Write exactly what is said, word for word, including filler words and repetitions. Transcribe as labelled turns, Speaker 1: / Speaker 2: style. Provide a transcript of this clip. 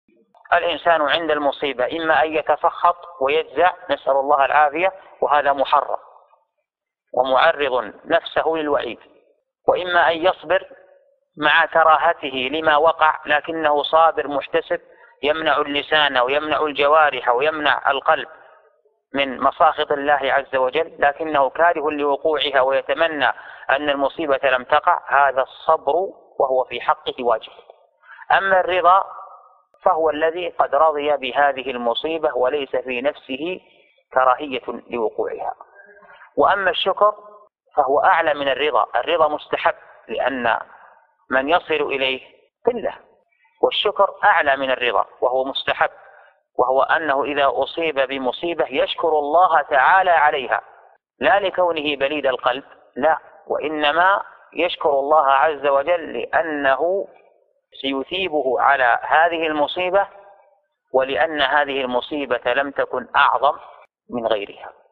Speaker 1: الإنسان عند المصيبة إما أن يتفخط ويجزع، نسأل الله العافية، وهذا محرم ومعرض نفسه للوعيد، وإما أن يصبر مع كراهته لما وقع لكنه صابر محتسب، يمنع اللسان ويمنع الجوارح ويمنع القلب من مساخط الله عز وجل، لكنه كاره لوقوعها ويتمنى أن المصيبة لم تقع. هذا الصبر وهو في حقه واجب. أما الرضا فهو الذي قد رضي بهذه المصيبة وليس في نفسه كراهية لوقوعها. وأما الشكر فهو أعلى من الرضا. الرضا مستحب لأن من يصل إليه قلة، والشكر أعلى من الرضا وهو مستحب، وهو أنه إذا أصيب بمصيبة يشكر الله تعالى عليها، لا لكونه بليد القلب، لا، وإنما يشكر الله عز وجل لأنه سيثيبه على هذه المصيبة، ولأن هذه المصيبة لم تكن أعظم من غيرها.